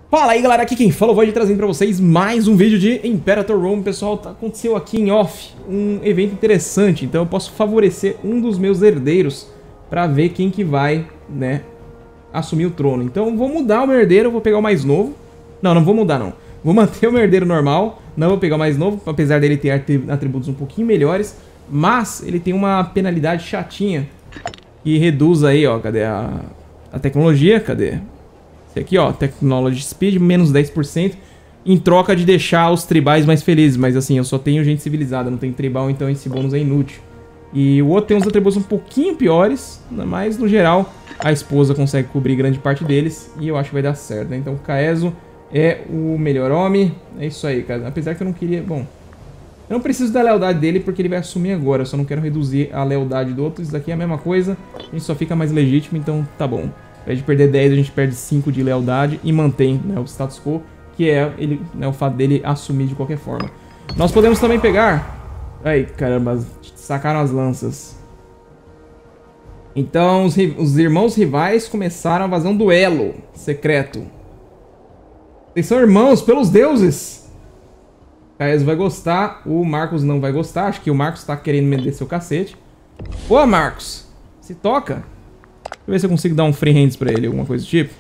Fala aí galera, aqui quem fala vai trazendo pra vocês mais um vídeo de Imperator Rome. Pessoal, aconteceu aqui em off um evento interessante, então eu posso favorecer um dos meus herdeiros pra ver quem que vai, né, assumir o trono. Então vou mudar o meu herdeiro, vou pegar o mais novo. Não vou mudar não, vou manter o meu herdeiro normal, não vou pegar o mais novo, apesar dele ter atributos um pouquinho melhores. Mas ele tem uma penalidade chatinha que reduz aí, ó, cadê a tecnologia, cadê? Aqui, ó, Technology Speed, menos 10%, em troca de deixar os tribais mais felizes. Mas assim, eu só tenho gente civilizada, não tenho tribal, então esse bônus é inútil. E o outro tem uns atributos um pouquinho piores, mas no geral a esposa consegue cobrir grande parte deles e eu acho que vai dar certo, né? Então o Caeso é o melhor homem, é isso aí, cara. Apesar que eu não queria... Bom, eu não preciso da lealdade dele porque ele vai assumir agora, eu só não quero reduzir a lealdade do outro. Isso daqui é a mesma coisa, a gente só fica mais legítimo, então tá bom. Ao invés de perder 10, a gente perde 5 de lealdade e mantém, né, o status quo, que é ele, né, o fato dele assumir de qualquer forma. Nós podemos também pegar... Ai, caramba, sacaram as lanças. Então, os irmãos rivais começaram a fazer um duelo secreto. Eles são irmãos, pelos deuses! Caeso vai gostar, o Marcos não vai gostar. Acho que o Marcos tá querendo meter seu cacete. Boa, Marcos! Se toca! Deixa eu ver se eu consigo dar um free hands pra ele, alguma coisa do tipo.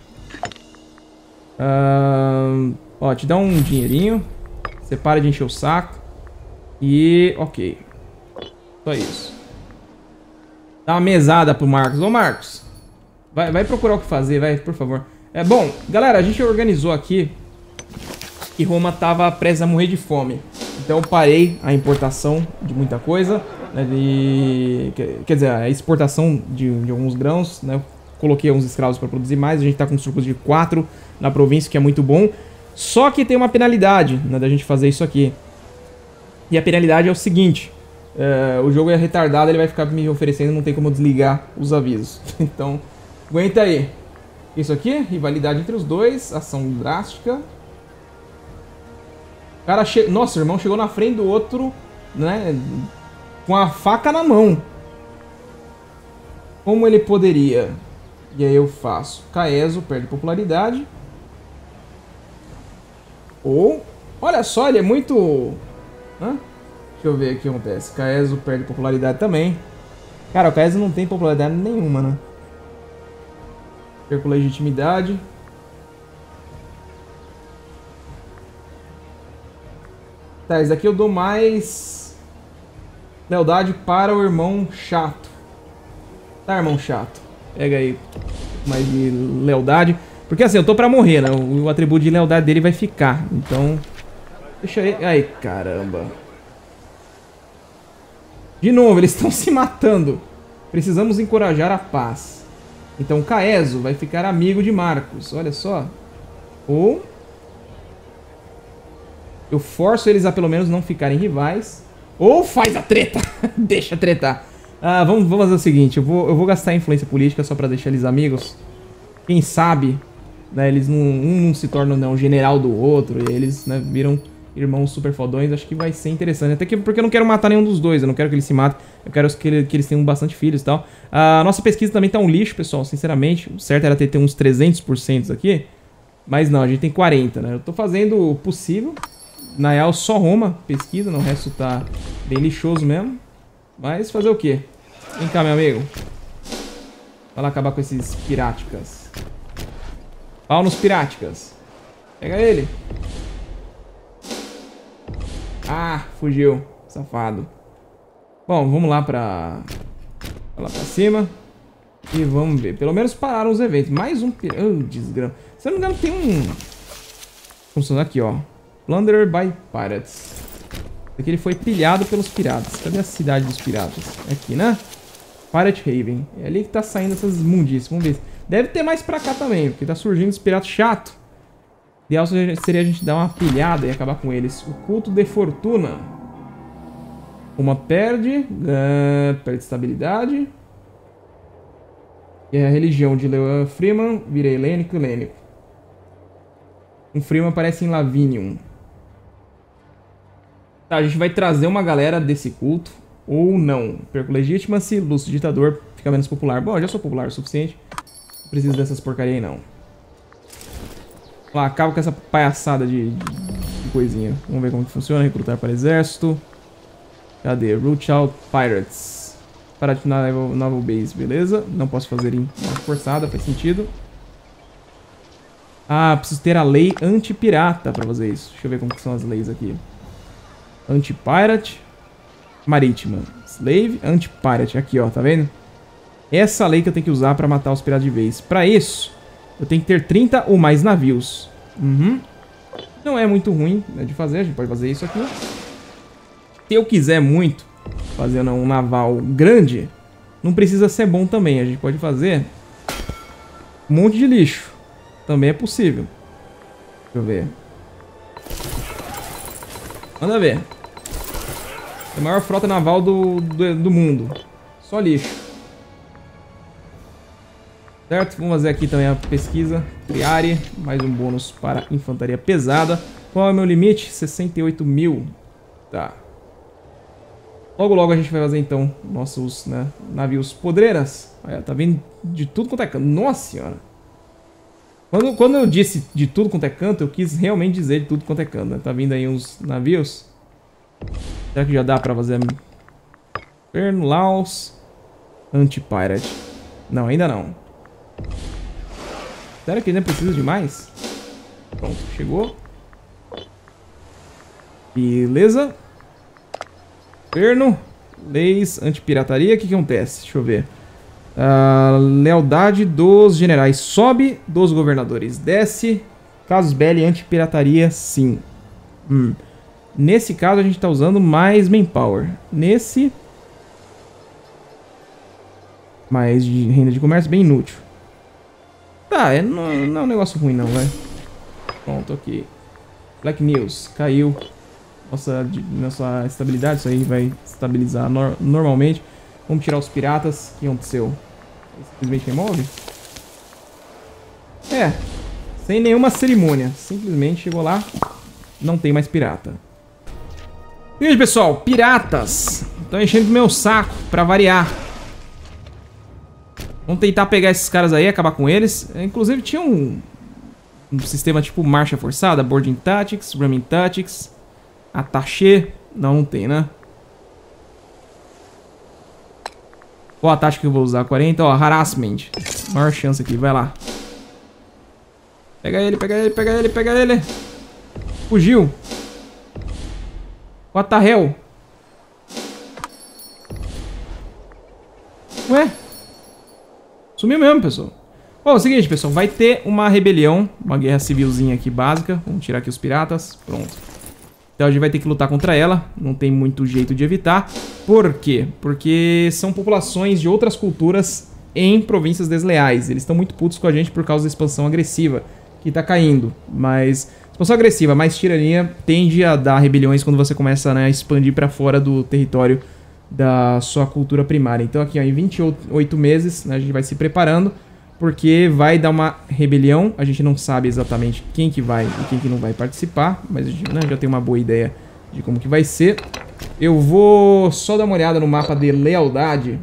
Ó, te dá um dinheirinho. Você para de encher o saco. E... ok. Só isso. Dá uma mesada pro Marcos. Ô, Marcos. Vai procurar o que fazer, vai, por favor. Bom, galera, a gente organizou aqui que Roma tava prestes a morrer de fome. Então eu parei a importação de muita coisa. Quer dizer, a exportação de alguns grãos, né? Eu coloquei alguns escravos para produzir mais. A gente tá com um surplus de 4 na província, que é muito bom. Só que tem uma penalidade, né, da gente fazer isso aqui. E a penalidade é o seguinte: o jogo é retardado, ele vai ficar me oferecendo, não tem como eu desligar os avisos. Então, aguenta aí. Isso aqui, rivalidade entre os dois, ação drástica. O cara nossa, o irmão chegou na frente do outro, né? Com a faca na mão. Como ele poderia? E aí eu faço. Caeso perde popularidade. Ou... olha só, ele é muito... Deixa eu ver o que acontece. Caeso perde popularidade também. Cara, o Caeso não tem popularidade nenhuma, né? Perco legitimidade. Tá, esse daqui eu dou mais... lealdade para o irmão chato. Tá, irmão chato. Pega aí mais de lealdade. Porque assim, eu tô pra morrer, né? O atributo de lealdade dele vai ficar. Então, deixa aí. Ai, caramba. De novo, eles estão se matando. Precisamos encorajar a paz. Então, Caeso vai ficar amigo de Marcos. Olha só. Ou... eu forço eles a pelo menos não ficarem rivais. Ou faz a treta. Deixa tretar. Vamos fazer o seguinte. Eu vou gastar influência política só pra deixar eles amigos. Quem sabe, né, eles não se tornam, né, um general do outro. E eles, né, viram irmãos super fodões. Acho que vai ser interessante. Até que porque eu não quero matar nenhum dos dois. Eu não quero que eles se matem. Eu quero que eles tenham bastante filhos e tal. A nossa pesquisa também tá um lixo, pessoal. Sinceramente. O certo era ter uns 300% aqui. Mas não, a gente tem 40, né? Eu tô fazendo o possível. Na real, só Roma pesquisa, no resto tá bem lixoso mesmo. Mas fazer o quê? Vem cá, meu amigo. Vai lá acabar com esses piráticas. Pau nos piráticas. Pega ele. Ah, fugiu. Safado. Bom, vamos lá pra cima. E vamos ver. Pelo menos pararam os eventos. Mais um pirata. Oh, desgrama. Se eu não me engano, tem um... funcionando aqui, ó. Plundered by Pirates. Aqui ele foi pilhado pelos piratas. Cadê a cidade dos piratas? Aqui, né? Pirate Haven. É ali que tá saindo essas mundices. Vamos ver. Deve ter mais pra cá também, porque tá surgindo os piratas chato. O ideal seria a gente dar uma pilhada e acabar com eles. O culto de fortuna. Uma perde. Perde estabilidade. E a religião de Leon Freeman vira helênico e helênico. Um Freeman aparece em Lavinium. Tá, a gente vai trazer uma galera desse culto. Ou não. Perco Legitimacy, Lúcio Ditador, fica menos popular. Bom, eu já sou popular o suficiente. Não preciso dessas porcaria aí, não. Lá, acaba com essa palhaçada de coisinha. Vamos ver como que funciona. Recrutar para exército. Cadê? Root out pirates. Para ativar naval base, beleza. Não posso fazer em forçada, faz sentido. Ah, preciso ter a lei anti-pirata para fazer isso. Deixa eu ver como que são as leis aqui. Anti-pirate. Marítima. Slave, anti-pirate. Aqui, ó, tá vendo? Essa lei que eu tenho que usar para matar os piratas de vez. Para isso, eu tenho que ter 30 ou mais navios. Não é muito ruim, né, de fazer. A gente pode fazer isso aqui. Se eu quiser muito fazer um naval grande, não precisa ser bom também. A gente pode fazer um monte de lixo. Também é possível. Deixa eu ver. Manda ver. É a maior frota naval do mundo. Só lixo. Certo? Vamos fazer aqui também a pesquisa. Triare. Mais um bônus para infantaria pesada. Qual é o meu limite? 68 mil. Tá. Logo, logo a gente vai fazer então nossos, né, navios podreiras. Olha, tá vindo de tudo quanto é canto. Nossa senhora. Quando eu disse de tudo quanto é canto, eu quis realmente dizer de tudo quanto é canto, né? Tá vindo aí uns navios. Será que já dá pra fazer... Inferno, Laos... Anti-Pirate. Não, ainda não. Será que ainda precisa de mais? Pronto, chegou. Beleza. Inferno. Leis anti-pirataria. O que acontece? Deixa eu ver. Lealdade dos generais sobe, dos governadores desce. Casus belli anti-pirataria, sim. Nesse caso a gente tá usando mais manpower. Nesse... mais de renda de comércio, bem inútil. Tá, não é um negócio ruim não, vai. Pronto, ok. Black News, caiu. Nossa estabilidade, isso aí vai estabilizar normalmente. Vamos tirar os piratas. O que aconteceu? Simplesmente remove? É, sem nenhuma cerimônia. Simplesmente chegou lá, não tem mais pirata. E aí, pessoal, piratas estão enchendo o meu saco, pra variar. Vamos tentar pegar esses caras aí, acabar com eles. Inclusive tinha um sistema tipo marcha forçada, boarding tactics, ramming tactics, attaché. Não tem, né? Qual a tática que eu vou usar? 40, ó, harassment. Maior chance aqui, vai lá. Pega ele, pega ele, pega ele, pega ele. Fugiu. What the hell? Ué? Sumiu mesmo, pessoal. Bom, é o seguinte, pessoal. Vai ter uma rebelião, uma guerra civilzinha aqui básica. Vamos tirar aqui os piratas. Pronto. Então a gente vai ter que lutar contra ela. Não tem muito jeito de evitar. Por quê? Porque são populações de outras culturas em províncias desleais. Eles estão muito putos com a gente por causa da expansão agressiva que tá caindo. Mas expansão agressiva mais tirania tende a dar rebeliões quando você começa, né, a expandir para fora do território da sua cultura primária. Então aqui, ó, em 28 meses, né, a gente vai se preparando. Porque vai dar uma rebelião. A gente não sabe exatamente quem que vai e quem que não vai participar. Mas a gente, né, já tem uma boa ideia de como que vai ser. Eu vou só dar uma olhada no mapa de lealdade.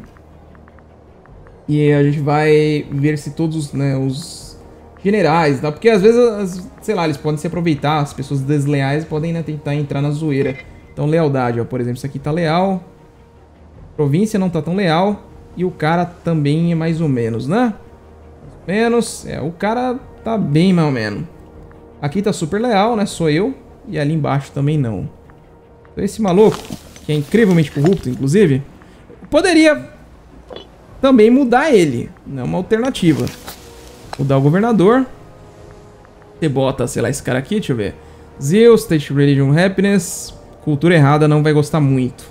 E a gente vai ver se todos, né, os generais, tá? Porque às vezes, sei lá, eles podem se aproveitar. As pessoas desleais podem, né, tentar entrar na zoeira. Então lealdade, ó, por exemplo, isso aqui tá leal. Província não tá tão leal. E o cara também é mais ou menos, né? Menos, o cara tá bem mais ou menos. Aqui tá super leal, né? Sou eu. E ali embaixo também não. Então esse maluco, que é incrivelmente corrupto, inclusive, poderia também mudar ele. É uma alternativa. Mudar o governador. Você bota, sei lá, esse cara aqui, deixa eu ver. Zeal, State Religion Happiness. Cultura errada, não vai gostar muito.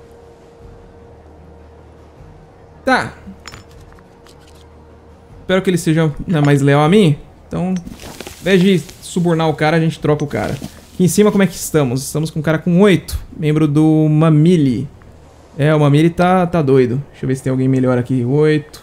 Tá. Espero que ele seja, né, mais leal a mim. Então, ao invés de subornar o cara, a gente troca o cara. Aqui em cima, como é que estamos? Estamos com um cara com 8. Membro do Mamili. O Mamili tá doido. Deixa eu ver se tem alguém melhor aqui. 8.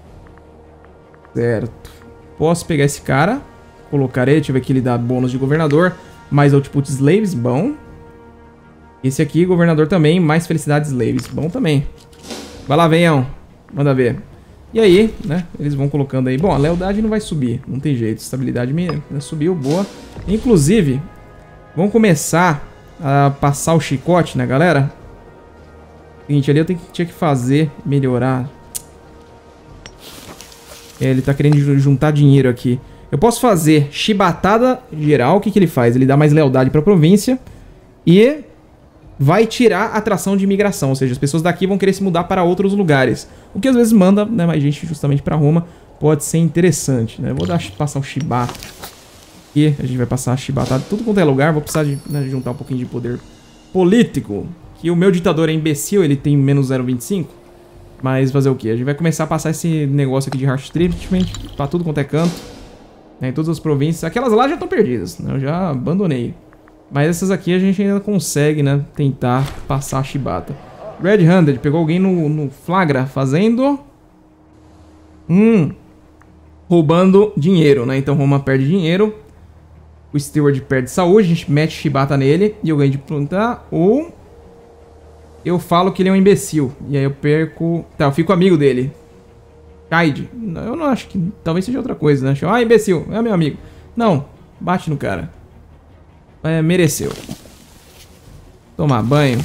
Certo. Posso pegar esse cara. Colocar ele. Deixa eu ver que ele dá bônus de governador. Mais output slaves. Bom. Esse aqui, governador também. Mais felicidade slaves. Bom também. Vai lá, venhão. Manda ver. E aí, né, eles vão colocando aí. Bom, a lealdade não vai subir, não tem jeito. Estabilidade subiu, boa. Inclusive, vamos começar a passar o chicote, né, galera? Seguinte, ali eu tinha que fazer, melhorar. Ele tá querendo juntar dinheiro aqui. Eu posso fazer chibatada geral. O que ele faz? Ele dá mais lealdade pra província e vai tirar a atração de imigração. Ou seja, as pessoas daqui vão querer se mudar para outros lugares. O que às vezes manda, né, mais gente justamente pra Roma. Pode ser interessante, né? Eu vou passar o chibata. E a gente vai passar a chibatada tudo quanto é lugar. Vou precisar de, né, juntar um pouquinho de poder político. Que o meu ditador é imbecil, ele tem menos 0,25. Mas fazer o quê? A gente vai começar a passar esse negócio aqui de harsh treatment pra tudo quanto é canto. Né, em todas as províncias. Aquelas lá já estão perdidas, né? Eu já abandonei. Mas essas aqui a gente ainda consegue, né, tentar passar a chibata. Red Handed, pegou alguém no flagra fazendo... roubando dinheiro, né? Então Roma perde dinheiro. O Steward perde saúde, a gente mete chibata nele e eu ganho de plantar. Ou eu falo que ele é um imbecil. E aí eu perco... Tá, eu fico amigo dele. Kaid. Eu não acho que... Talvez seja outra coisa, né? Ah, imbecil. É meu amigo. Não. Bate no cara. É, mereceu. Tomar banho.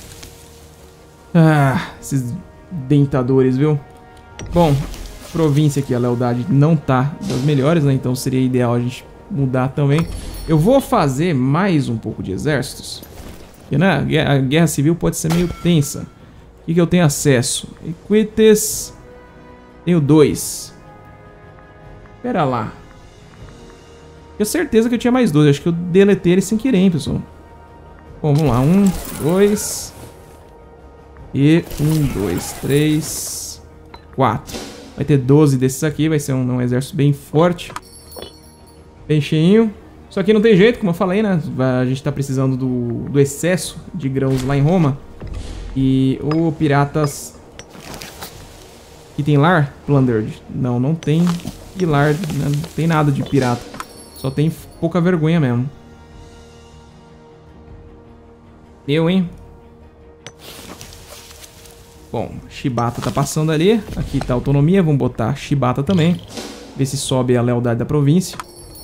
Ah, esses dentadores, viu? Bom, província aqui, a lealdade não tá das melhores, né? Então seria ideal a gente mudar também. Eu vou fazer mais um pouco de exércitos. Porque, né, a guerra civil pode ser meio tensa. O que eu tenho acesso? Equites. Tenho 2. Pera lá. Tenho certeza que eu tinha mais 2. Acho que eu deletei ele sem querer, hein, pessoal. Bom, vamos lá. 1, 2. E 1, 2, 3, 4. Vai ter 12 desses aqui. Vai ser um exército bem forte. Bem cheinho. Só que não tem jeito, como eu falei, né? A gente tá precisando do excesso de grãos lá em Roma. E o piratas... E tem lar? Plundered. Não, não tem lar, né? Não tem nada de pirata. Só tem pouca vergonha mesmo. Hein? Bom, Shibata tá passando ali. Aqui tá a autonomia, vamos botar Shibata também. Ver se sobe a lealdade da província.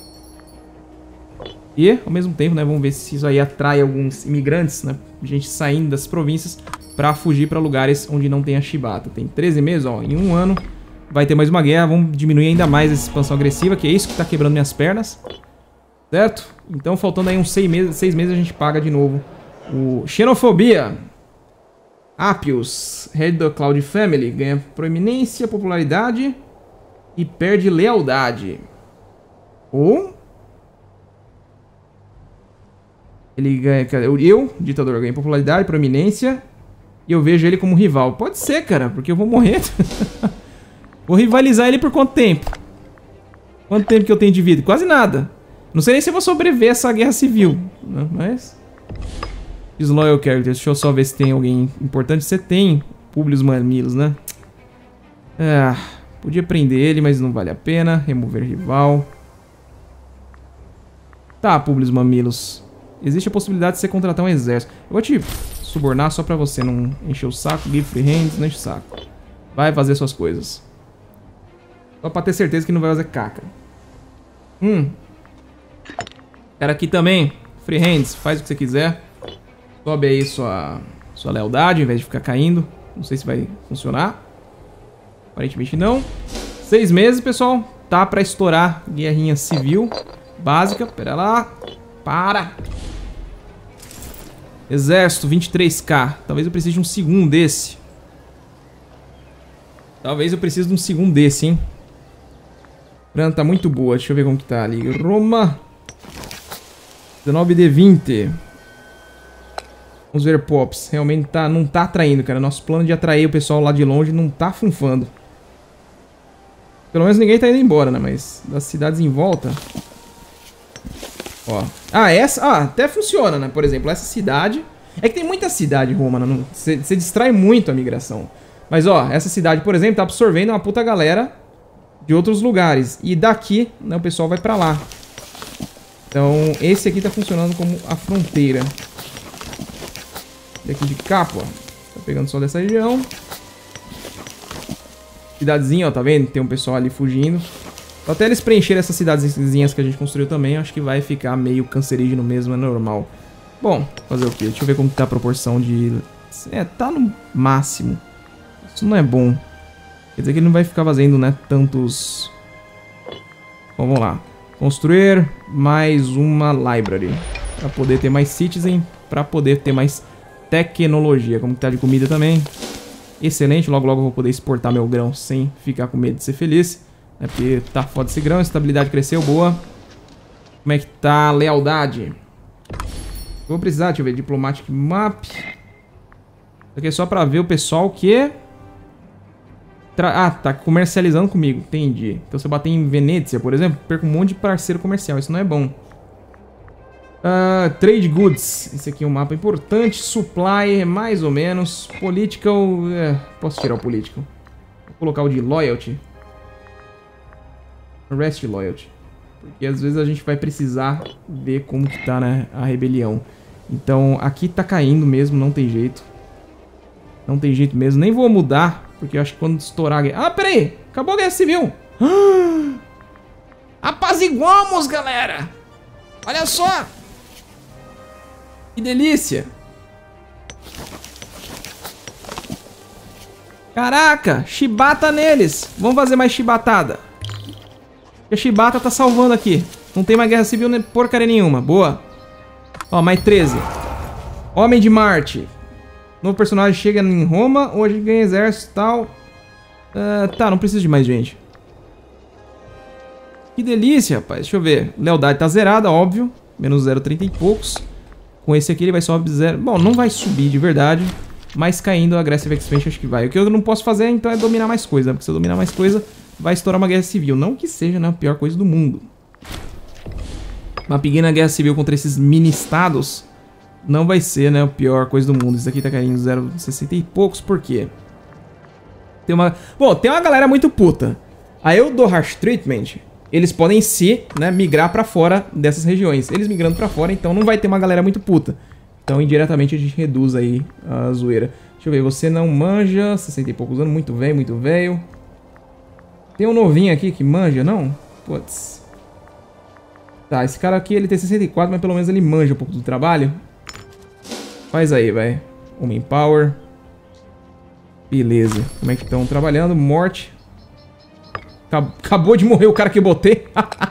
E, ao mesmo tempo, né, vamos ver se isso aí atrai alguns imigrantes, né? Gente saindo das províncias pra fugir pra lugares onde não tem a Shibata. Tem 13 meses, ó, em um ano vai ter mais uma guerra. Vamos diminuir ainda mais essa expansão agressiva, que é isso que tá quebrando minhas pernas. Certo? Então, faltando aí uns 6 meses a gente paga de novo o Xenofobia. Apios, Head da Cloud Family, ganha proeminência, popularidade e perde lealdade. Ou... ele ganha... Eu, ditador, ganho popularidade, proeminência e eu vejo ele como rival. Pode ser, cara, porque eu vou morrer. Vou rivalizar ele por quanto tempo? Quanto tempo que eu tenho de vida? Quase nada. Não sei nem se eu vou sobreviver a essa guerra civil, né? Mas... Disloyal Characters. Deixa eu só ver se tem alguém importante. Você tem Publius Mamilos, né? Ah, podia prender ele, mas não vale a pena. Remover rival. Tá, Publius Mamilos. Existe a possibilidade de você contratar um exército. Eu vou te subornar só pra você não encher o saco. Give free hands, não enche o saco. Vai fazer suas coisas. Só pra ter certeza que não vai fazer caca. Cara aqui também. Free hands, faz o que você quiser. Sobe aí sua lealdade, ao invés de ficar caindo. Não sei se vai funcionar. Aparentemente não. 6 meses, pessoal. Tá pra estourar guerrinha civil básica. Pera lá. Para. Exército, 23k. Talvez eu precise de um segundo desse. Talvez eu precise de um segundo desse, hein. Grana tá muito boa. Deixa eu ver como que tá ali. Roma. 19 de 20. Vamos ver Pops. Realmente não tá atraindo, cara. Nosso plano de atrair o pessoal lá de longe não tá funfando. Pelo menos ninguém tá indo embora, né? Mas das cidades em volta... Ó. Ah, essa... Ah, até funciona, né? Por exemplo, essa cidade... É que tem muita cidade em Roma, né? Você distrai muito a migração. Mas, ó, essa cidade, por exemplo, tá absorvendo uma puta galera de outros lugares. E daqui, né, o pessoal vai pra lá. Então, esse aqui tá funcionando como a fronteira. E aqui de Capua. Tá pegando só dessa região. Cidadezinha, ó, tá vendo? Tem um pessoal ali fugindo. Até eles preencherem essas cidadezinhas que a gente construiu também, acho que vai ficar meio cancerígeno mesmo, é normal. Bom, fazer o quê? Deixa eu ver como tá a proporção de... tá no máximo. Isso não é bom. Quer dizer que ele não vai ficar fazendo, né, tantos... Bom, vamos lá. Construir mais uma library. Pra poder ter mais citizen, pra poder ter mais tecnologia. Como que tá de comida também. Excelente, logo logo eu vou poder exportar meu grão sem ficar com medo de ser feliz. É porque tá foda esse grão, a estabilidade cresceu, boa. Como é que tá a lealdade? Vou precisar, deixa eu ver, Diplomatic Map. Isso aqui é só pra ver o pessoal que... tá comercializando comigo, entendi. Então se eu bater em Venezia, por exemplo, perco um monte de parceiro comercial, isso não é bom. Trade Goods, esse aqui é um mapa importante. Supply, mais ou menos. Political, posso tirar o Political. Vou colocar o de Loyalty. Rest Loyalty. Porque às vezes a gente vai precisar ver como que tá, né, a rebelião. Então aqui tá caindo mesmo, não tem jeito. Não tem jeito mesmo, nem vou mudar. Porque eu acho que quando estourar a guerra... peraí! Acabou a guerra civil! Apaziguamos, galera! Olha só! Que delícia! Caraca! Chibata neles! Vamos fazer mais chibatada. A chibata tá salvando aqui. Não tem mais guerra civil nem porcaria nenhuma. Boa! Ó, mais 13. Homem de Marte. Novo personagem chega em Roma. Hoje ganha exército e tal. Tá, não preciso de mais gente. Que delícia, rapaz. Deixa eu ver. Lealdade tá zerada, óbvio. Menos 0,30 e poucos. Com esse aqui ele vai subir 0. Bom, não vai subir de verdade. Mas caindo a Aggressive Expansion acho que vai. O que eu não posso fazer então é dominar mais coisa. Porque se eu dominar mais coisa, vai estourar uma guerra civil. Não que seja, né, a pior coisa do mundo. Uma pequena guerra civil contra esses mini-estados não vai ser, né, a pior coisa do mundo. Isso aqui tá caindo 0,60 e poucos. Por quê? Tem uma... Bom, tem uma galera muito puta. Aí eu dou Harsh Treatment... Eles podem né, migrar pra fora dessas regiões. Eles migrando pra fora, então não vai ter uma galera muito puta. Então, indiretamente, a gente reduz aí a zoeira. Deixa eu ver, você não manja, 60 e poucos anos, muito velho, muito velho. Tem um novinho aqui que manja, não? Putz. Tá, esse cara aqui, ele tem 64, mas pelo menos ele manja um pouco do trabalho. Faz aí, vai. Homem Power. Beleza. Como é que estão trabalhando? Morte. Acabou de morrer o cara que eu botei.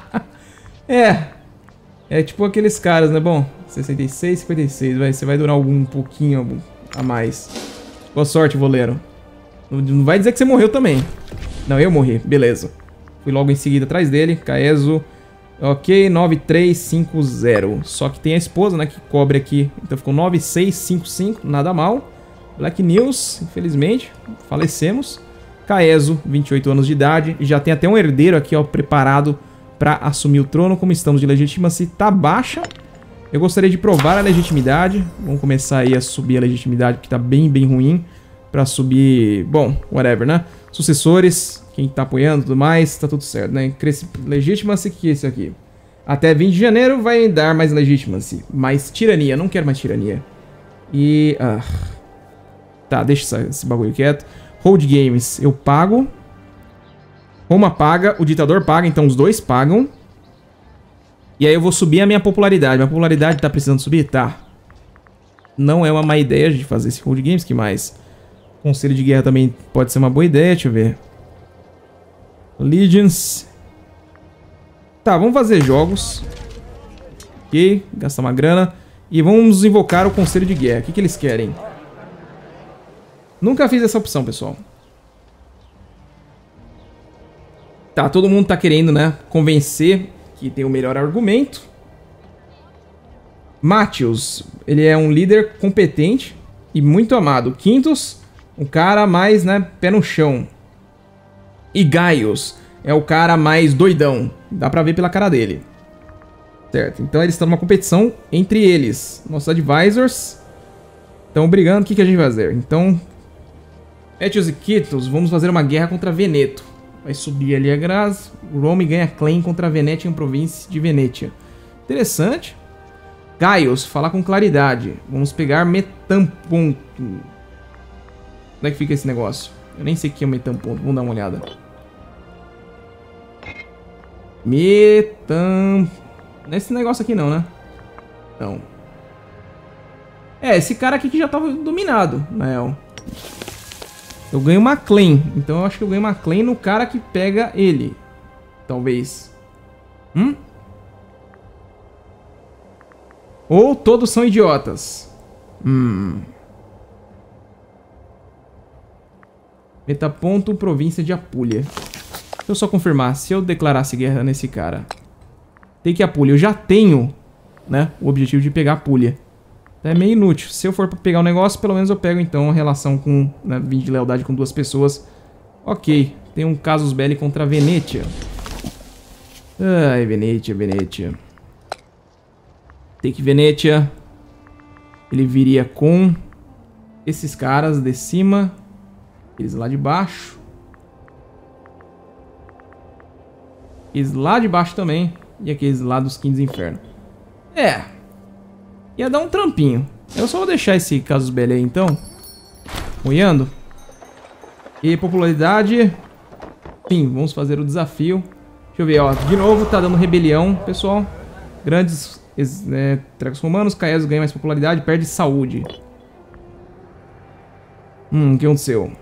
É tipo aqueles caras, né? Bom, 66, 56. Você vai durar um pouquinho a mais. Boa sorte, voleiro. Não vai dizer que você morreu também. Não, eu morri. Beleza. Fui logo em seguida atrás dele. Caeso. Ok, 9350. Só que tem a esposa, né? Que cobre aqui. Então ficou 9655. Nada mal. Black News, infelizmente. Falecemos. Caeso, 28 anos de idade, já tem até um herdeiro aqui, ó, preparado para assumir o trono. Como estamos de legitimacy, tá baixa. Eu gostaria de provar a legitimidade. Vamos começar aí a subir a legitimidade, que tá bem ruim. Para subir, bom, whatever, né? Sucessores, quem tá apoiando e tudo mais, tá tudo certo, né? Legitimacy, que é esse aqui. Até 20 de janeiro vai dar mais legitimacy. Mais tirania, não quero mais tirania. E... tá, deixa esse bagulho quieto. Hold Games, eu pago. Roma paga, o ditador paga, então os dois pagam. E aí eu vou subir a minha popularidade. Minha popularidade tá precisando subir? Tá. Não é uma má ideia de fazer esse Hold Games, que mais? Conselho de guerra também pode ser uma boa ideia, deixa eu ver. Allegiance. Tá, vamos fazer jogos. Ok, gastar uma grana. E vamos invocar o conselho de guerra. O que eles querem? Nunca fiz essa opção, pessoal. Tá, todo mundo tá querendo, né, convencer que tem o melhor argumento. Matthews, ele é um líder competente e muito amado. Quintus, um cara mais, né, pé no chão. E Gaius é o cara mais doidão. Dá pra ver pela cara dele. Certo, então eles estão numa competição entre eles. Nossos advisors estão brigando. O que a gente vai fazer? Então... Etios e Quitos, vamos fazer uma guerra contra Veneto. Vai subir ali a Graz. Rome ganha claim contra a Venetian Província de Venetia. Interessante. Gaius, falar com claridade. Vamos pegar Metaponto. Onde é que fica esse negócio? Eu nem sei o que é metamponto. Vamos dar uma olhada. Metam... Nesse negócio aqui não, né? Não. É, esse cara aqui que já tava dominado, na real. Eu ganho uma claim. Então eu acho que eu ganho uma claim no cara que pega ele. Talvez. Ou todos são idiotas. Metaponto, província de Apulia. Deixa eu só confirmar. Se eu declarasse guerra nesse cara... Tem que Apulia. Eu já tenho, né, o objetivo de pegar Apulia. É meio inútil. Se eu for pra pegar o negócio, pelo menos eu pego então a relação com... Né, de lealdade com 2 pessoas. Ok. Tem um casus belli contra a Venetia. Ai, Venetia, Venetia. Tem que Venetia. Ele viria com... esses caras de cima. Eles lá de baixo. Eles lá de baixo também. E aqueles lá dos Quintos Infernos. É. Ia dar um trampinho. Eu só vou deixar esse casus belli aí, então. Moiando. E popularidade. Sim, vamos fazer o desafio. Deixa eu ver, ó. De novo, tá dando rebelião, pessoal. Grandes trecos romanos. Caeso ganha mais popularidade, perde saúde. O que aconteceu?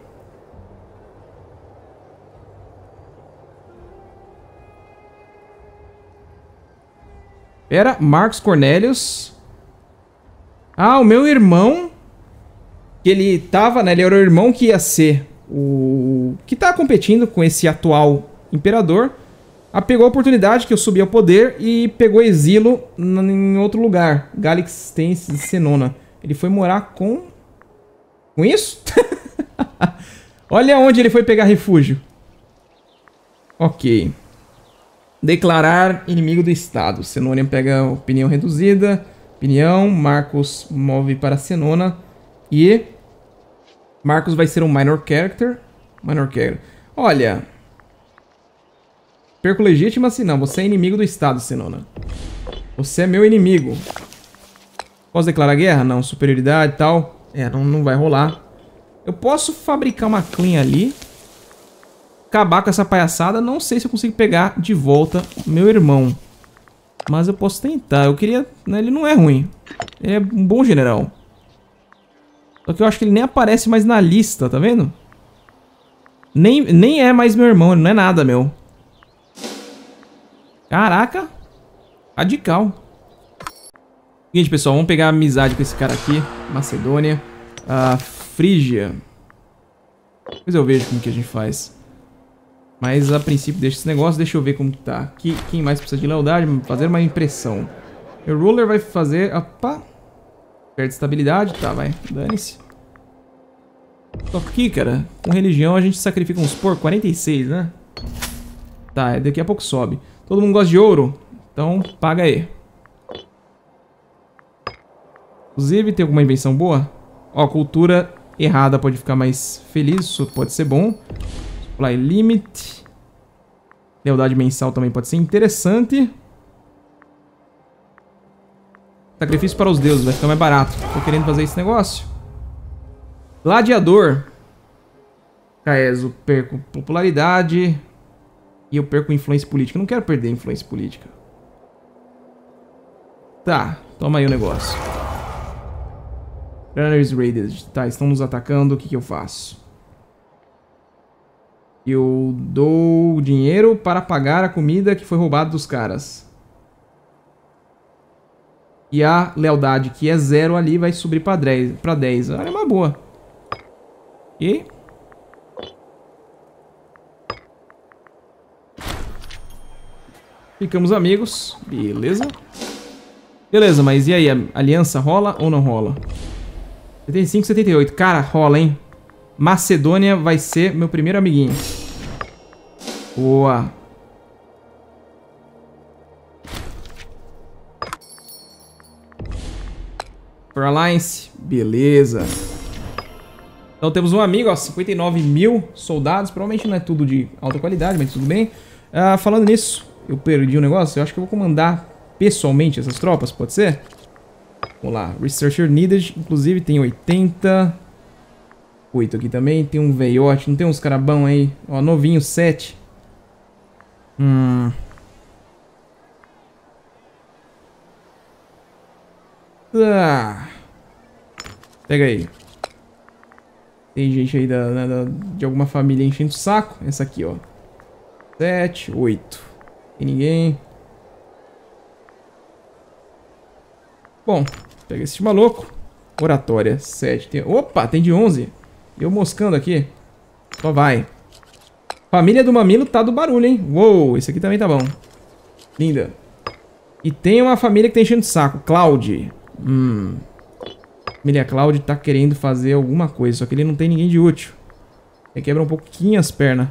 Pera, Marcos Cornelius. Ah, o meu irmão. Que ele tava, né? Ele era o irmão que ia ser o... que tá competindo com esse atual imperador. Pegou a oportunidade que eu subi ao poder e pegou exílio em outro lugar. Galixtense de Senona. Ele foi morar com... Com isso? Olha onde ele foi pegar refúgio. Ok. Declarar inimigo do Estado. Senônia pega opinião reduzida. Opinião. Marcos move para Senona. E... Marcos vai ser um minor character. Minor character. Olha... Perco legítima assim não. Você é inimigo do Estado, Senona. Você é meu inimigo. Posso declarar guerra? Não. Superioridade e tal. É, não vai rolar. Eu posso fabricar uma clean ali. Acabar com essa palhaçada. Não sei se eu consigo pegar de volta meu irmão. Mas eu posso tentar. Eu queria... Né, ele não é ruim. Ele é um bom general. Só que eu acho que ele nem aparece mais na lista, tá vendo? Nem é mais meu irmão. Ele não é nada, meu. Caraca. Radical. Seguinte, pessoal. Vamos pegar amizade com esse cara aqui. Macedônia. Frígia. Depois eu vejo como que a gente faz. Mas a princípio deixa esse negócio. Deixa eu ver como que tá. Quem mais precisa de lealdade? Fazer uma impressão. O ruler vai fazer... Opa. Perde estabilidade. Tá, vai. Dane-se. Só que, cara, com religião a gente sacrifica uns porcos. 46, né? Tá, daqui a pouco sobe. Todo mundo gosta de ouro? Então, paga aí. Inclusive, tem alguma invenção boa? Ó, cultura errada pode ficar mais feliz. Isso pode ser bom. Supply limit. Lealdade mensal também pode ser interessante. Sacrifício para os deuses. Vai ficar mais barato. Tô querendo fazer esse negócio. Gladiador. Caeso, perco popularidade. E eu perco influência política. Eu não quero perder influência política. Tá, toma aí o negócio. Runners raided. Tá, estão nos atacando. O que eu faço? Eu dou dinheiro para pagar a comida que foi roubada dos caras. E a lealdade, que é 0 ali, vai subir para 10. Olha, é uma boa. E... ficamos amigos. Beleza. Beleza, mas e aí? A aliança rola ou não rola? 75, 78. Cara, rola, hein? Macedônia vai ser meu primeiro amiguinho. Boa. For Alliance. Beleza. Então temos um amigo, ó. 59 mil soldados. Provavelmente não é tudo de alta qualidade, mas tudo bem. Falando nisso, eu perdi um negócio. Eu acho que eu vou comandar pessoalmente essas tropas, pode ser? Vamos lá. Researcher needed. Inclusive tem 80. 8 aqui também. Tem um veiote. Não tem uns carabão aí? Ó, novinho, 7. Pega aí. Tem gente aí de alguma família enchendo o saco. Essa aqui, ó. 7, 8. Tem ninguém. Bom, pega esse maluco. Oratória, 7. Opa, tem de 11. Eu moscando aqui. Só vai. Família do mamilo tá do barulho, hein? Uou, esse aqui também tá bom. Linda. E tem uma família que tá enchendo o saco. Cloud. Família Cloud tá querendo fazer alguma coisa. Só que ele não tem ninguém de útil. Ele quebra um pouquinho as pernas.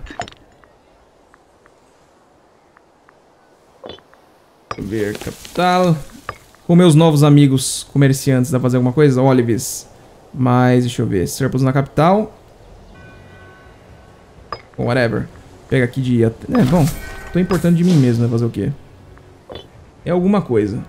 Deixa eu ver. Capital. Com meus novos amigos comerciantes, dá pra fazer alguma coisa? Olives. Mas, deixa eu ver. Surplus na capital. Bom, whatever. Pega aqui de... bom. Tô importando de mim mesmo, né? Fazer o quê? É alguma coisa.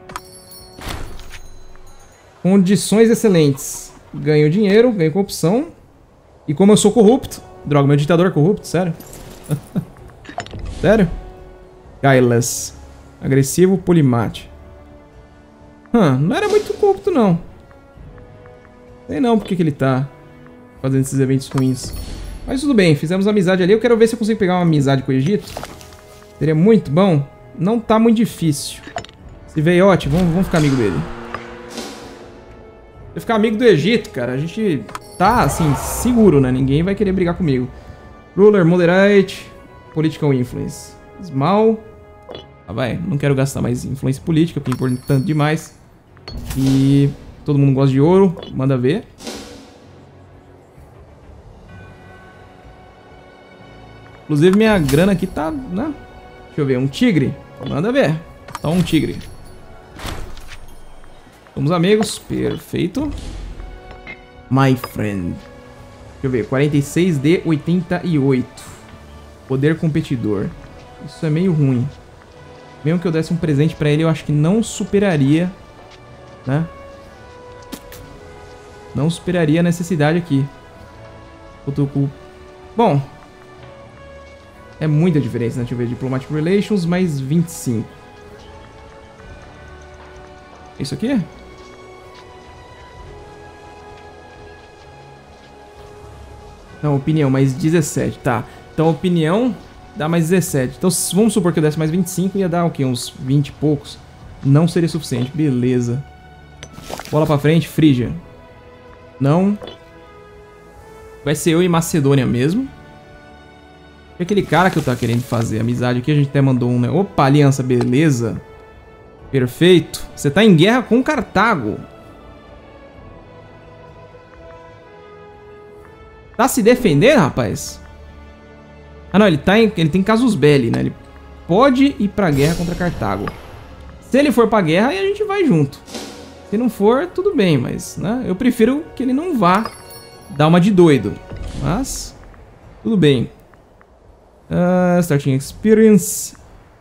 Condições excelentes. Ganho dinheiro, ganho corrupção. E como eu sou corrupto... Droga, meu ditador é corrupto, sério? Sério? Guileless. Agressivo, polimate. Não era muito corrupto, não. Sei não porque que ele tá fazendo esses eventos ruins. Mas tudo bem, fizemos amizade ali. Eu quero ver se eu consigo pegar uma amizade com o Egito. Seria muito bom. Não tá muito difícil. Esse veiote, vamos ficar amigo dele. Se eu ficar amigo do Egito, cara, a gente tá, assim, seguro, né? Ninguém vai querer brigar comigo. Ruler, Moderate, Political Influence. Small. Ah, vai, não quero gastar mais influência política, porque é importante demais. E todo mundo gosta de ouro, manda ver. Inclusive minha grana aqui tá, né? Deixa eu ver, um tigre. Manda ver. Tá um tigre. Somos amigos, perfeito. My friend. Deixa eu ver, 46 de 88. Poder competidor. Isso é meio ruim. Mesmo que eu desse um presente pra ele, eu acho que não superaria, né? Não superaria a necessidade aqui. Bom. É muita diferença, né? Deixa eu ver. Diplomatic Relations mais 25. Isso aqui? Não, opinião, mais 17. Tá. Então, opinião dá mais 17. Então, vamos supor que eu desse mais 25, ia dar o quê? Uns 20 e poucos. Não seria suficiente. Beleza. Bola pra frente, Frígia. Não. Vai ser eu e Macedônia mesmo. E aquele cara que eu tava querendo fazer amizade aqui, a gente até mandou um, né? Opa, aliança, beleza. Perfeito. Você tá em guerra com Cartago. Tá se defendendo, rapaz? Ah, não, ele tem casus belli, né? Ele pode ir pra guerra contra Cartago. Se ele for pra guerra, aí a gente vai junto. Se não for, tudo bem, mas, né? Eu prefiro que ele não vá dar uma de doido. Mas, tudo bem. Starting Experience.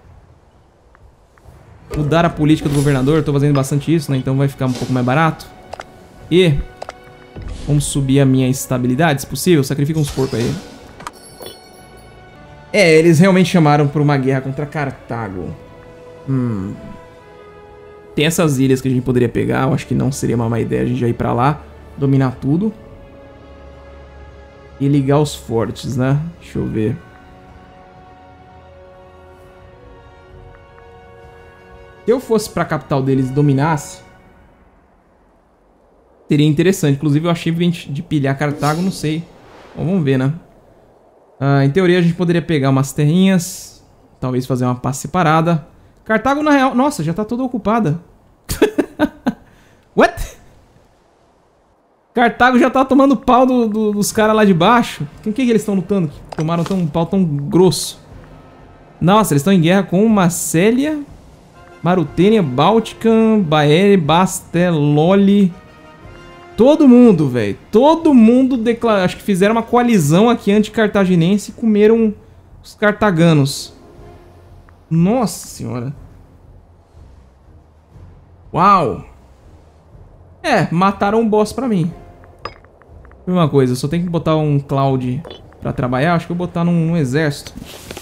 Mudar a política do governador. Eu tô fazendo bastante isso, né? Então vai ficar um pouco mais barato. E vamos subir a minha estabilidade, se possível. Sacrifica uns porcos aí. É, eles realmente chamaram por uma guerra contra Cartago. Tem essas ilhas que a gente poderia pegar. Eu acho que não seria uma má ideia a gente já ir pra lá, dominar tudo e ligar os fortes, né? Deixa eu ver. Se eu fosse pra capital deles e dominasse, seria interessante. Inclusive eu achei de pilhar Cartago, não sei. Bom, vamos ver, né? Em teoria a gente poderia pegar umas terrinhas, talvez fazer uma paz separada. Cartago na real... Nossa, já tá toda ocupada. What? Cartago já tá tomando pau dos caras lá de baixo. Com quem que eles estão lutando? Tomaram um pau tão grosso. Nossa, eles estão em guerra com Macélia, Marutênia, Báltica, Baere, Basteloli. Todo mundo, velho. Todo mundo declarou. Acho que fizeram uma coalizão aqui anti-cartaginense e comeram os cartaganos. Nossa senhora. Uau. É, mataram um boss pra mim. Deixa Uma coisa, eu só tenho que botar um Cloud pra trabalhar. Acho que eu vou botar num exército.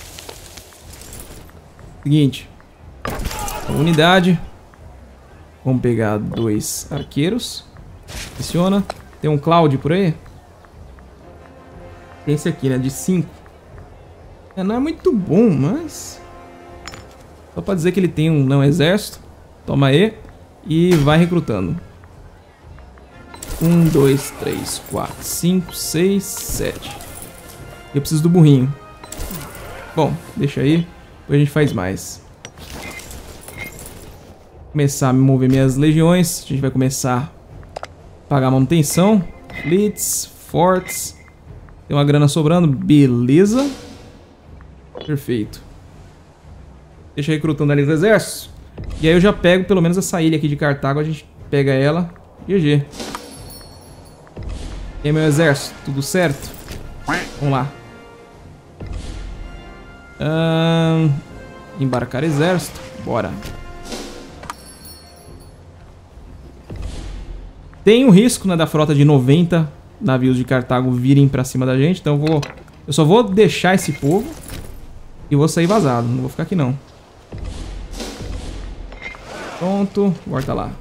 Seguinte. Unidade. Vamos pegar 2 arqueiros. Funciona. Tem um Cloud por aí? Tem esse aqui, né? De 5. Não é muito bom, mas... Só pra dizer que ele tem um exército. Toma aí. E vai recrutando. 1, 2, 3, 4, 5, 6, 7. Eu preciso do burrinho. Bom, deixa aí. Depois a gente faz mais. Começar a mover minhas legiões. A gente vai começar a pagar manutenção. Fleets, forts. Tem uma grana sobrando. Beleza. Perfeito. Deixa recrutando ali os exércitos. E aí eu já pego pelo menos essa ilha aqui de Cartago. A gente pega ela. GG. E aí, meu exército? Tudo certo? Vamos lá. Embarcar exército. Bora. Tem um risco, né, da frota de 90 navios de Cartago virem pra cima da gente. Então eu só vou deixar esse povo e vou sair vazado. Não vou ficar aqui não. Pronto. Volta lá.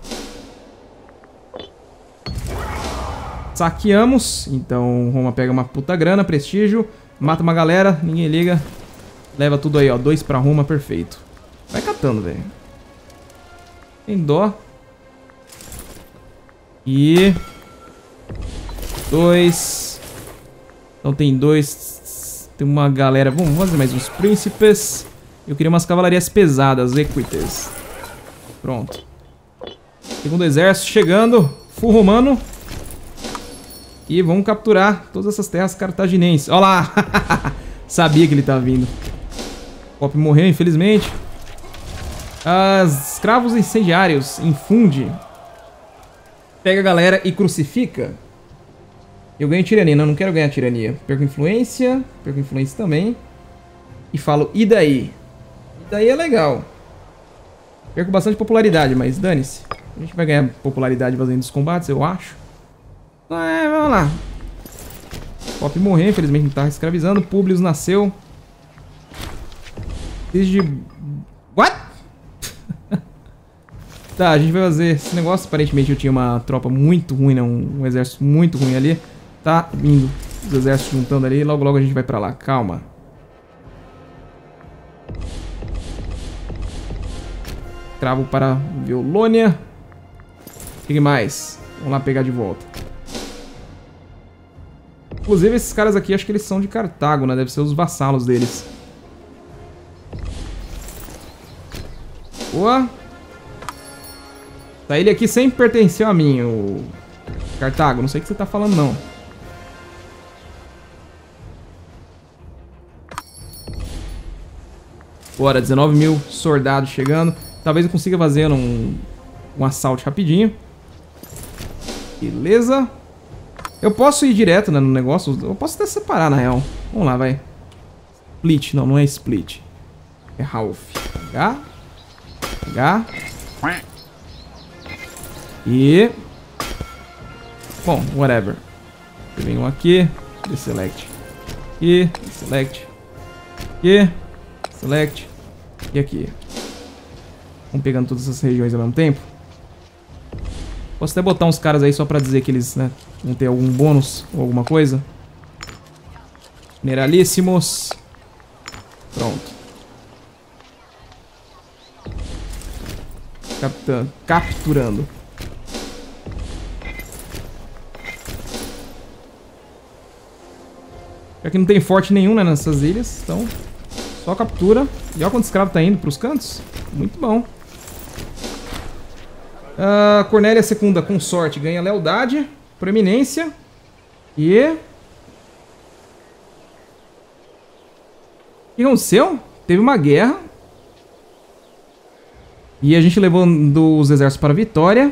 Saqueamos. Então Roma pega uma puta grana, prestígio. Mata uma galera, ninguém liga. Leva tudo aí, ó. 2 pra Roma, perfeito. Vai catando, velho. Tem dó. E... 2. Então tem 2. Tem uma galera. Vamos fazer mais uns príncipes. Eu queria umas cavalarias pesadas, equites. Pronto. Segundo exército chegando. Full romano. E vamos capturar todas essas terras cartaginenses. Olha lá! Sabia que ele tá vindo. Pop morreu, infelizmente. As escravos incendiários. Infunde. Pega a galera e crucifica. Eu ganho tirania. Não, não quero ganhar tirania. Perco influência. Perco influência também. E falo, e daí? E daí é legal. Perco bastante popularidade, mas dane-se. A gente vai ganhar popularidade fazendo os combates, eu acho. Vamos lá. Pop morreu, infelizmente não tá escravizando. Publius nasceu. Desde... What? Tá, a gente vai fazer esse negócio. Aparentemente eu tinha uma tropa muito ruim, né? Um exército muito ruim ali. Tá vindo os exércitos juntando ali. Logo, logo a gente vai pra lá. Calma. Cravo para Violônia. O que mais? Vamos lá pegar de volta. Inclusive esses caras aqui, acho que eles são de Cartago, né? Deve ser os vassalos deles. Boa. Essa ilha aqui sempre pertenceu a mim, o Cartago. Não sei o que você tá falando, não. Bora, 19 mil soldados chegando. Talvez eu consiga fazer um assalto rapidinho. Beleza. Eu posso ir direto, né, no negócio. Eu posso até separar, na real. Vamos lá, vai. Split. Não, não é split. É half. H. H. E... Bom, whatever. Eu venho aqui. Deselect. Aqui. Deselect. Aqui. Select. E aqui. Vamos pegando todas essas regiões ao mesmo tempo. Posso até botar uns caras aí só pra dizer que eles, né, vão ter algum bônus ou alguma coisa. Generalíssimos. Pronto. Capturando. Já que não tem forte nenhum, né, nessas ilhas, então só captura. E olha quanto escravo tá indo pros cantos. Muito bom. Cornélia Secunda, com sorte, ganha lealdade, proeminência. E... O que aconteceu? Teve uma guerra. E a gente levou os exércitos para a vitória.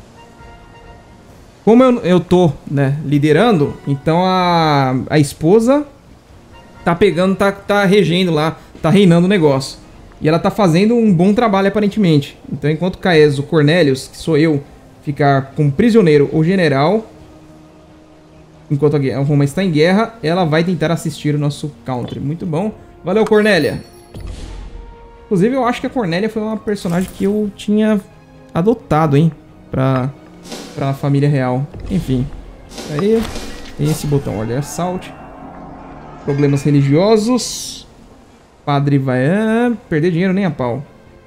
Como eu tô, né, liderando, então a esposa tá pegando, tá regendo lá, tá reinando o negócio. E ela tá fazendo um bom trabalho, aparentemente. Então, enquanto Caeso Cornélios, que sou eu, ficar como prisioneiro ou general, enquanto a Roma está em guerra, ela vai tentar assistir o nosso country. Muito bom. Valeu, Cornélia. Inclusive, eu acho que a Cornélia foi uma personagem que eu tinha adotado, hein? Pra família real. Enfim. Aí, tem esse botão. Olha, assault. Problemas religiosos. Padre vai... perder dinheiro nem a pau.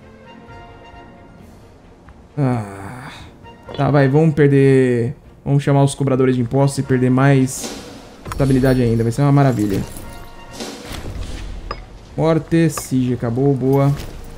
Tá, vai. Vamos perder... Vamos chamar os cobradores de impostos e perder mais estabilidade ainda. Vai ser uma maravilha. Morte, Siege acabou, boa.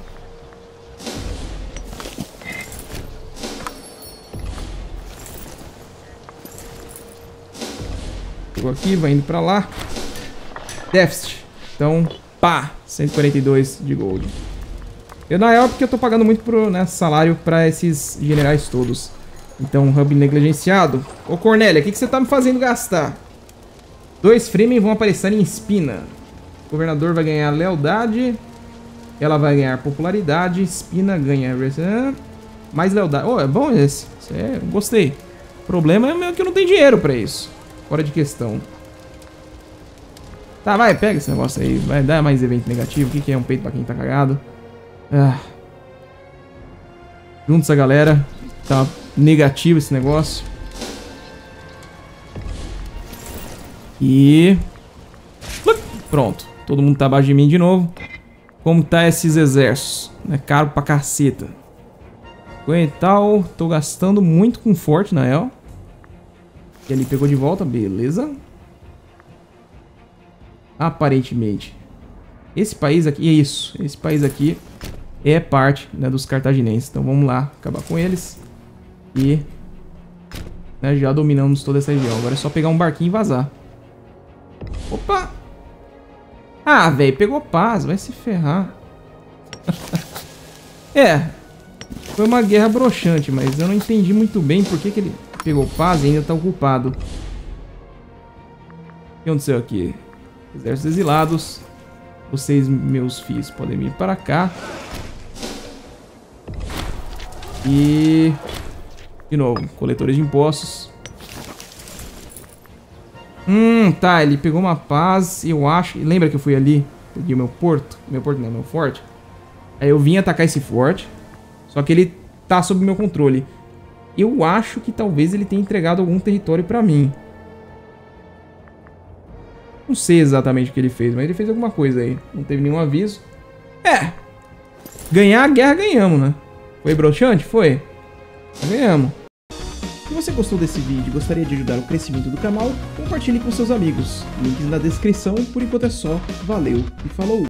Chegou aqui, vai indo pra lá. Déficit. Então, pá, 142 de gold. Eu na real porque eu tô pagando muito pro, né, salário pra esses generais todos. Então, hub negligenciado. Ô Cornélia, o que você tá me fazendo gastar? 2 Fremen vão aparecer em Espina. O governador vai ganhar lealdade. Ela vai ganhar popularidade. Espina ganha mais lealdade. Oh, é bom esse. Gostei. O problema é que eu não tenho dinheiro pra isso. Fora de questão. Tá, vai, pega esse negócio aí. Vai dar mais evento negativo. O que é um peito pra quem tá cagado? Junta essa galera. Tá negativo esse negócio. E... pronto. Todo mundo tá abaixo de mim de novo. Como tá esses exércitos? É caro pra caceta. E tal. Tô gastando muito com forte na real. E ele pegou de volta. Beleza. Aparentemente. Esse país aqui... é isso. Esse país aqui é parte, né, dos cartaginenses. Então vamos lá. Acabar com eles. E... né, já dominamos toda essa região. Agora é só pegar um barquinho e vazar. Opa! Ah, velho, pegou paz, vai se ferrar. Foi uma guerra broxante, mas eu não entendi muito bem por que ele pegou paz e ainda tá ocupado. O que aconteceu aqui? Exércitos exilados. Vocês, meus filhos, podem vir para cá. E... de novo, coletores de impostos. Tá, ele pegou uma paz, eu acho... lembra que eu fui ali? Peguei o meu porto? Meu porto não, meu forte. Aí eu vim atacar esse forte. Só que ele tá sob meu controle. Eu acho que talvez ele tenha entregado algum território pra mim. Não sei exatamente o que ele fez, mas ele fez alguma coisa aí. Não teve nenhum aviso. Ganhar a guerra ganhamos, né? Foi broxante? Foi. Ganhamos. Se você gostou desse vídeo e gostaria de ajudar o crescimento do canal, compartilhe com seus amigos. Links na descrição. Por enquanto é só. Valeu e falou!